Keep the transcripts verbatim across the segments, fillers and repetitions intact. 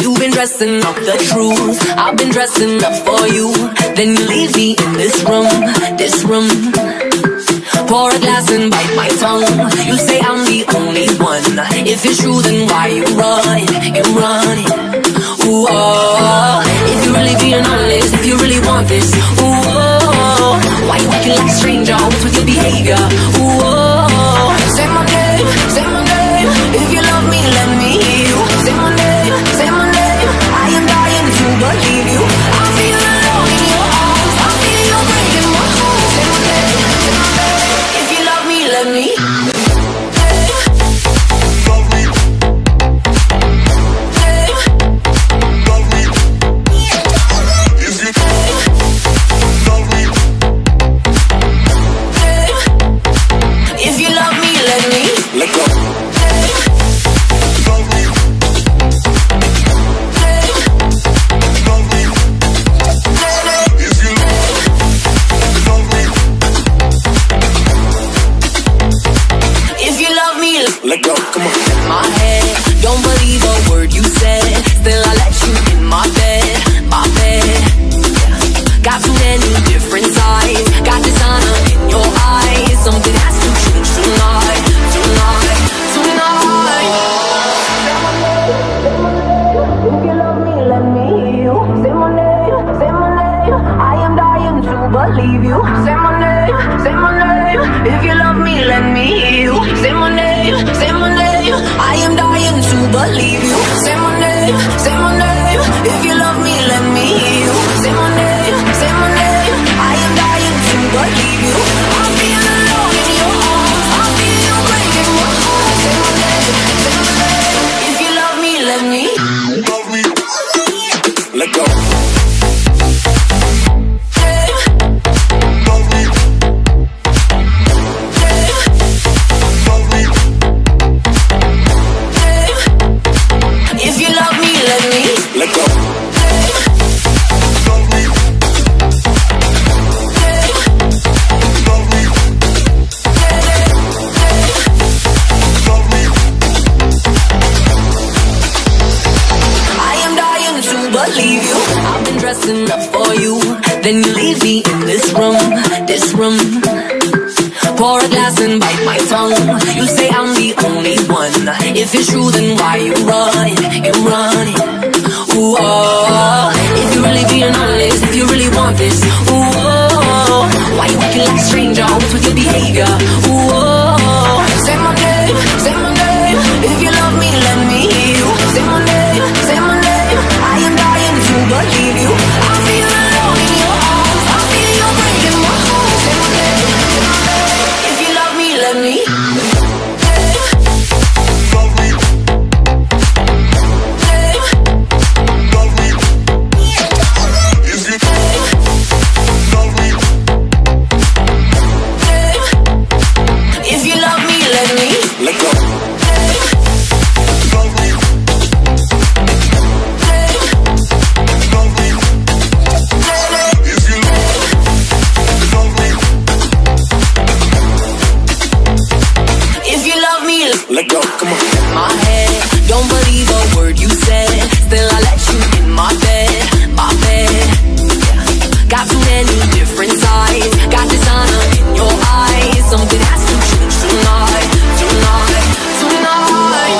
You've been dressing up the truth, I've been dressing up for you. Then you leave me in this room, this room. Pour a glass and bite my tongue. You say I'm the only one. If it's true, then why you run, you run. Ooh, oh. If you really being honest, if you really want this, ooh, oh. Why you acting like a stranger? What's with your behavior? Ooh, oh. Say my name, say my name. If you love me, let me hear you. Say my name, say my name. I am dying to believe you. I feel alone in your arms. I feel you breaking my heart. Say my name, say my name. If you love me, let me. Let go. If you love me, let go. Come on. My head, don't believe a word you said. Still I let you in my bed, my bed. Got too many different sides. Got dishonor in your eyes. Something has to change tonight, tonight, tonight. If you love me, let me hear you. Say my name, say my name. I am dying to believe you. Say my name, say my name. If you love me, let me hear you. Say my name, say my name. I am dying to believe you. Say my name, say my name. If you love me, let me hear you. Say my name, say my name. I am dying to believe you. I feel alone in your arms. I feel you breaking my heart. Say my name, say my name. If you love me, let me. Love me. Let go. If you love me, let me. Let go. Believe you. I've been dressing up for you. Then you leave me in this room, this room. Pour a glass and bite my tongue. You say I'm the only one. If it's true, then why you run, you run. Ooh, oh. If you really being honest, if you really want this, ooh, oh. Why you acting like a stranger? What's with your behavior? Ooh, oh. Say my name, say my name. If you love me, let me hear you. Say my name, say my name. I am dying to believe you. I feel alone in your arms. I feel you breaking my heart. Say my name, say my name. If you love me, let me. Love me. Love me. If you love me. If you love me, let me. Let go. Love me. Let go, come on. My head, don't believe a word you said. Still I let you in my bed, my bed. Got too many different sides. Got dishonor in your eyes. Something has to change tonight, tonight, tonight.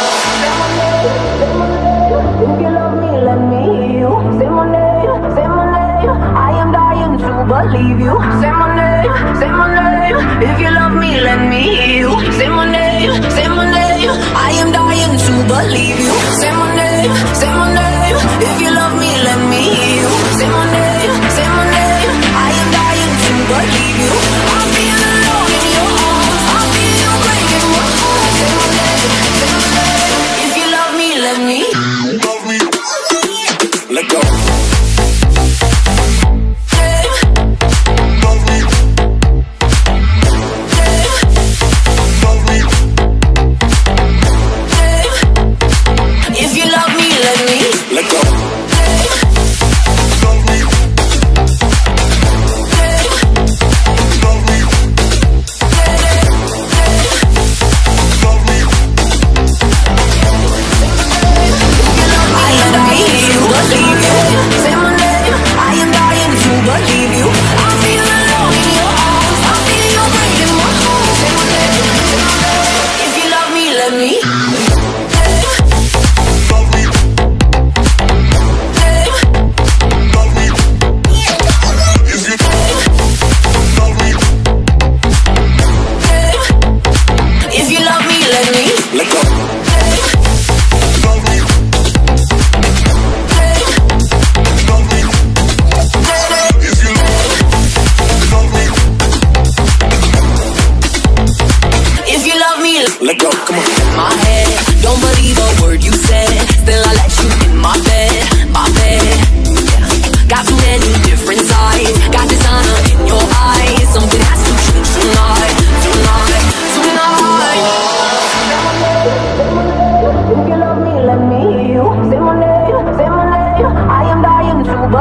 If you love me, let me hear you. Say my name, say my name. I am dying to believe you. Say my name, say my name. If you love me, let me hear you. Say my name, say my name. I am dying to believe you. Say my name, say my name. If you love me, let me hear you. Say my name, say my name. I am dying to believe you. I feel alone in your arms. I feel you breaking my heart. Say my name, say my name. If you love me, let me. Love me. Let go. Love me. Love me. If you love me, let me. Let go. Love me. Love me. Love me.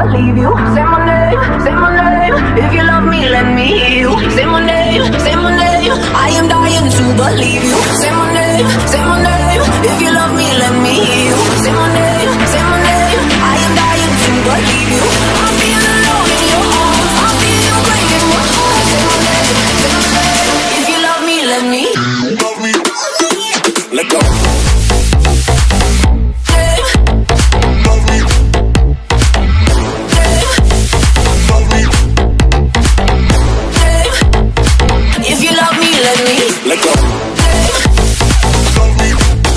believe you. Say my name, say my name. If you love me, let me hear you. Say my name, say my name. I am dying to believe you. Say my name, say my name. If you love me, let me hear you. Say my name, say my name. I am dying to believe you. I feel alone in your arms. I feel you breaking my heart. Say my name, say my name. If you love me, let me. Love me. Let go. Let go. Love me.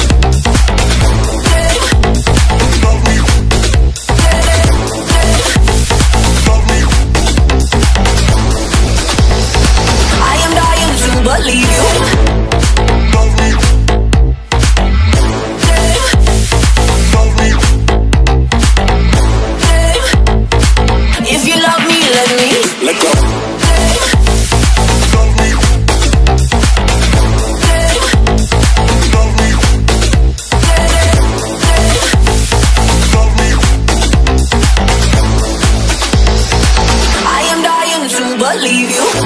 Love me. Love me. I am dying to believe you. Love me. Love me. If you love me, let me. Let go. Believe you.